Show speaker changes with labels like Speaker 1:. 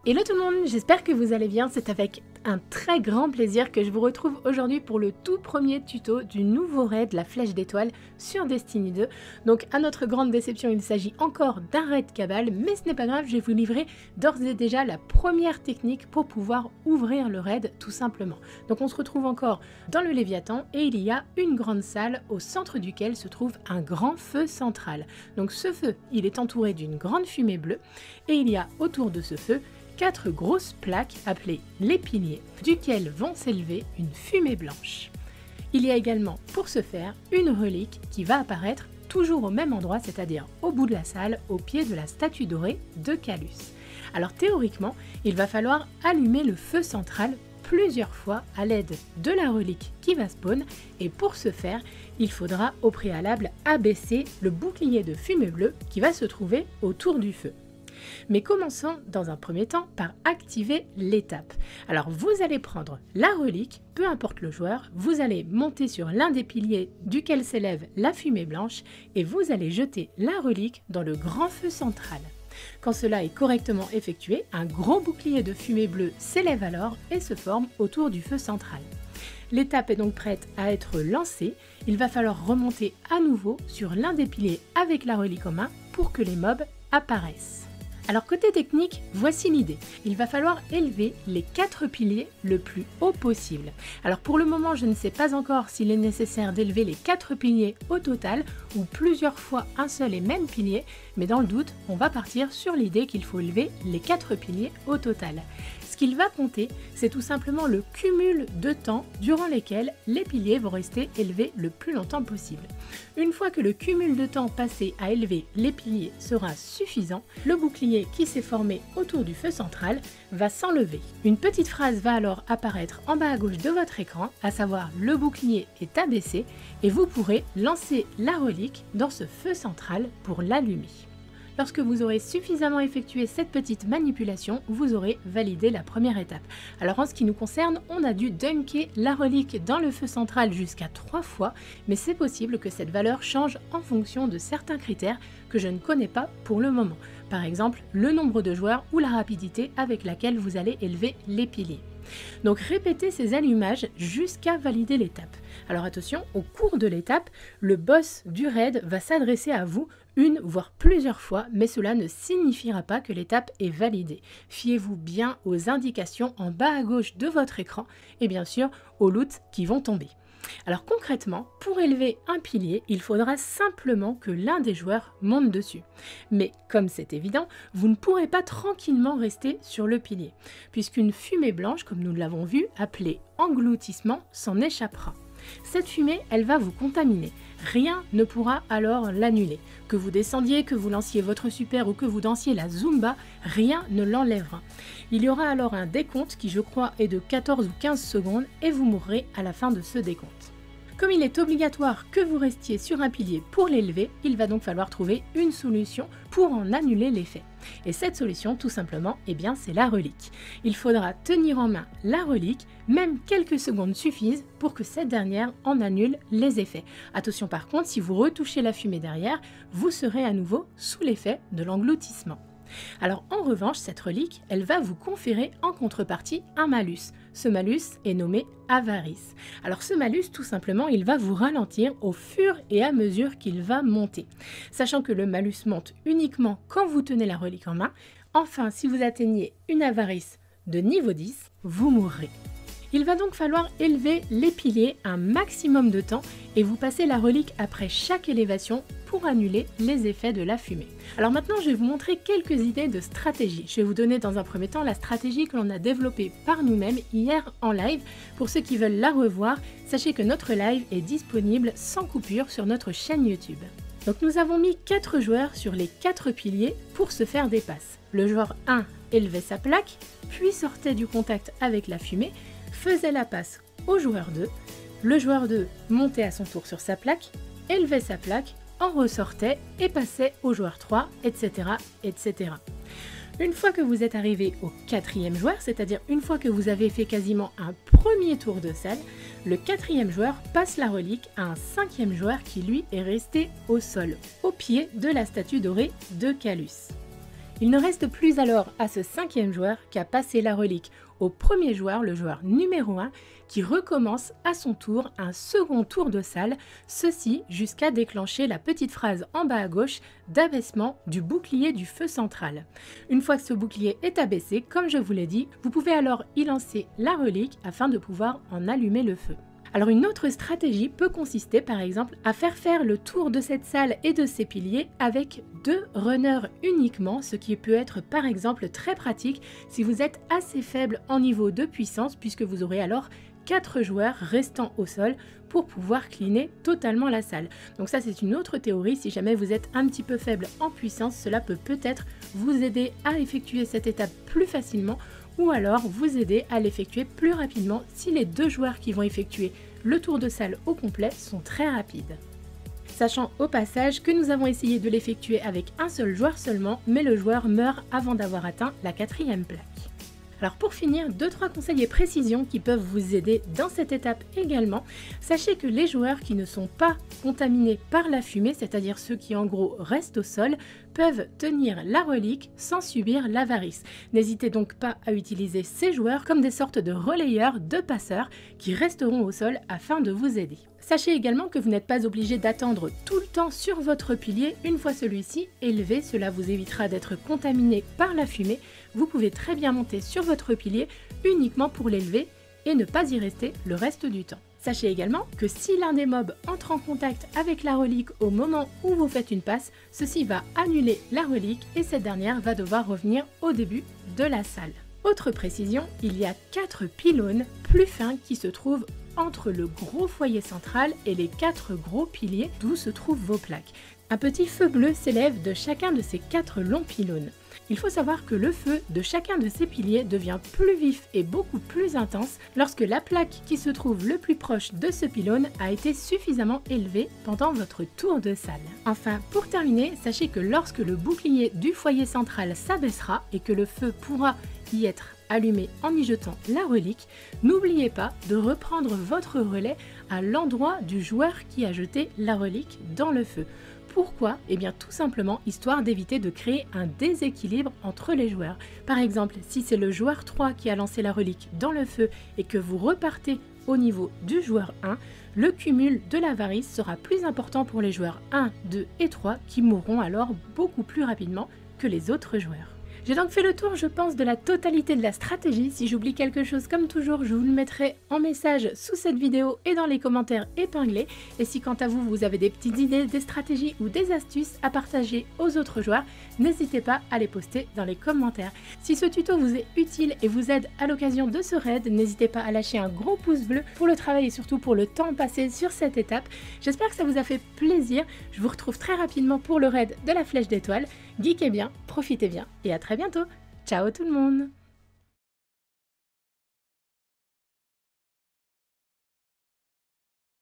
Speaker 1: Hello tout le monde, j'espère que vous allez bien, c'est avec un très grand plaisir que je vous retrouve aujourd'hui pour le tout premier tuto du nouveau raid, la flèche d'étoile sur Destiny 2. Donc à notre grande déception, il s'agit encore d'un raid cabal, mais ce n'est pas grave, je vais vous livrer d'ores et déjà la première technique pour pouvoir ouvrir le raid tout simplement. Donc on se retrouve encore dans le Léviathan et il y a une grande salle au centre duquel se trouve un grand feu central. Donc ce feu, il est entouré d'une grande fumée bleue et il y a autour de ce feu 4 grosses plaques appelées les piliers, duquel vont s'élever une fumée blanche. Il y a également pour ce faire une relique qui va apparaître toujours au même endroit, c'est-à-dire au bout de la salle, au pied de la statue dorée de Calus. Alors théoriquement, il va falloir allumer le feu central plusieurs fois à l'aide de la relique qui va spawn, et pour ce faire, il faudra au préalable abaisser le bouclier de fumée bleue qui va se trouver autour du feu. Mais commençons dans un premier temps par activer l'étape. Alors vous allez prendre la relique, peu importe le joueur, vous allez monter sur l'un des piliers duquel s'élève la fumée blanche et vous allez jeter la relique dans le grand feu central. Quand cela est correctement effectué, un gros bouclier de fumée bleue s'élève alors et se forme autour du feu central. L'étape est donc prête à être lancée, il va falloir remonter à nouveau sur l'un des piliers avec la relique en main pour que les mobs apparaissent. Alors côté technique, voici l'idée. Il va falloir élever les 4 piliers le plus haut possible. Alors pour le moment, je ne sais pas encore s'il est nécessaire d'élever les 4 piliers au total ou plusieurs fois un seul et même pilier, mais dans le doute, on va partir sur l'idée qu'il faut élever les 4 piliers au total. Ce qu'il va compter, c'est tout simplement le cumul de temps durant lesquels les piliers vont rester élevés le plus longtemps possible. Une fois que le cumul de temps passé à élever les piliers sera suffisant, le bouclier qui s'est formé autour du feu central va s'enlever. Une petite phrase va alors apparaître en bas à gauche de votre écran, à savoir le bouclier est abaissé, et vous pourrez lancer la relique dans ce feu central pour l'allumer. Lorsque vous aurez suffisamment effectué cette petite manipulation, vous aurez validé la première étape. Alors en ce qui nous concerne, on a dû dunker la relique dans le feu central jusqu'à 3 fois, mais c'est possible que cette valeur change en fonction de certains critères que je ne connais pas pour le moment. Par exemple, le nombre de joueurs ou la rapidité avec laquelle vous allez élever les piliers. Donc répétez ces allumages jusqu'à valider l'étape. Alors attention, au cours de l'étape, le boss du raid va s'adresser à vous une voire plusieurs fois, mais cela ne signifiera pas que l'étape est validée. Fiez-vous bien aux indications en bas à gauche de votre écran et bien sûr aux loots qui vont tomber. Alors concrètement, pour élever un pilier, il faudra simplement que l'un des joueurs monte dessus. Mais comme c'est évident, vous ne pourrez pas tranquillement rester sur le pilier, puisqu'une fumée blanche, comme nous l'avons vu, appelée engloutissement, s'en échappera. Cette fumée, elle va vous contaminer. Rien ne pourra alors l'annuler. Que vous descendiez, que vous lanciez votre super ou que vous dansiez la Zumba, rien ne l'enlèvera. Il y aura alors un décompte qui, je crois, est de 14 ou 15 secondes et vous mourrez à la fin de ce décompte. Comme il est obligatoire que vous restiez sur un pilier pour l'élever, il va donc falloir trouver une solution pour en annuler l'effet. Et cette solution, tout simplement, eh bien, c'est la relique. Il faudra tenir en main la relique, même quelques secondes suffisent pour que cette dernière en annule les effets. Attention par contre, si vous retouchez la fumée derrière, vous serez à nouveau sous l'effet de l'engloutissement. Alors en revanche, cette relique, elle va vous conférer en contrepartie un malus. Ce malus est nommé avarice. Alors ce malus, tout simplement, il va vous ralentir au fur et à mesure qu'il va monter. Sachant que le malus monte uniquement quand vous tenez la relique en main. Enfin, si vous atteignez une avarice de niveau 10, vous mourrez. Il va donc falloir élever les piliers un maximum de temps et vous passez la relique après chaque élévation pour annuler les effets de la fumée. Alors maintenant, je vais vous montrer quelques idées de stratégie. Je vais vous donner dans un premier temps la stratégie que l'on a développée par nous-mêmes hier en live. Pour ceux qui veulent la revoir, sachez que notre live est disponible sans coupure sur notre chaîne YouTube. Donc nous avons mis 4 joueurs sur les 4 piliers pour se faire des passes. Le joueur 1 élevait sa plaque, puis sortait du contact avec la fumée, faisait la passe au joueur 2, le joueur 2 montait à son tour sur sa plaque, élevait sa plaque, en ressortait et passait au joueur 3, etc., etc. Une fois que vous êtes arrivé au 4e joueur, c'est-à-dire une fois que vous avez fait quasiment un premier tour de salle, le 4e joueur passe la relique à un 5e joueur qui lui est resté au sol, au pied de la statue dorée de Calus. Il ne reste plus alors à ce 5e joueur qu'à passer la relique au premier joueur, le joueur numéro 1, qui recommence à son tour un second tour de salle, ceci jusqu'à déclencher la petite phrase en bas à gauche d'abaissement du bouclier du feu central. Une fois que ce bouclier est abaissé, comme je vous l'ai dit, vous pouvez alors y lancer la relique afin de pouvoir en allumer le feu. Alors une autre stratégie peut consister par exemple à faire le tour de cette salle et de ses piliers avec 2 runners uniquement, ce qui peut être par exemple très pratique si vous êtes assez faible en niveau de puissance, puisque vous aurez alors 4 joueurs restant au sol pour pouvoir cleaner totalement la salle. Donc ça c'est une autre théorie, si jamais vous êtes un petit peu faible en puissance, cela peut peut-être vous aider à effectuer cette étape plus facilement, ou alors vous aider à l'effectuer plus rapidement si les 2 joueurs qui vont effectuer le tour de salle au complet sont très rapides. Sachant au passage que nous avons essayé de l'effectuer avec un seul joueur seulement, mais le joueur meurt avant d'avoir atteint la 4e plaque. Alors pour finir, 2-3 conseils et précisions qui peuvent vous aider dans cette étape également. Sachez que les joueurs qui ne sont pas contaminés par la fumée, c'est-à-dire ceux qui en gros restent au sol, peuvent tenir la relique sans subir l'avarice. N'hésitez donc pas à utiliser ces joueurs comme des sortes de relayeurs, de passeurs qui resteront au sol afin de vous aider. Sachez également que vous n'êtes pas obligé d'attendre tout le temps sur votre pilier. Une fois celui-ci élevé, cela vous évitera d'être contaminé par la fumée. Vous pouvez très bien monter sur votre pilier uniquement pour l'élever et ne pas y rester le reste du temps. Sachez également que si l'un des mobs entre en contact avec la relique au moment où vous faites une passe, ceci va annuler la relique et cette dernière va devoir revenir au début de la salle. Autre précision, il y a 4 pylônes plus fins qui se trouvent entre le gros foyer central et les 4 gros piliers d'où se trouvent vos plaques. Un petit feu bleu s'élève de chacun de ces 4 longs pylônes. Il faut savoir que le feu de chacun de ces piliers devient plus vif et beaucoup plus intense lorsque la plaque qui se trouve le plus proche de ce pylône a été suffisamment élevée pendant votre tour de salle. Enfin, pour terminer, sachez que lorsque le bouclier du foyer central s'abaissera et que le feu pourra y être allumé en y jetant la relique, n'oubliez pas de reprendre votre relais à l'endroit du joueur qui a jeté la relique dans le feu. Pourquoi? Eh bien tout simplement histoire d'éviter de créer un déséquilibre entre les joueurs. Par exemple, si c'est le joueur 3 qui a lancé la relique dans le feu et que vous repartez au niveau du joueur 1, le cumul de l'avarice sera plus important pour les joueurs 1, 2 et 3 qui mourront alors beaucoup plus rapidement que les autres joueurs. J'ai donc fait le tour, je pense, de la totalité de la stratégie. Si j'oublie quelque chose, comme toujours, je vous le mettrai en message sous cette vidéo et dans les commentaires épinglés. Et si quant à vous, vous avez des petites idées, des stratégies ou des astuces à partager aux autres joueurs, n'hésitez pas à les poster dans les commentaires. Si ce tuto vous est utile et vous aide à l'occasion de ce raid, n'hésitez pas à lâcher un gros pouce bleu pour le travail et surtout pour le temps passé sur cette étape. J'espère que ça vous a fait plaisir. Je vous retrouve très rapidement pour le raid de la flèche d'étoiles. Geekez bien, profitez bien et à très bientôt. Ciao tout le monde!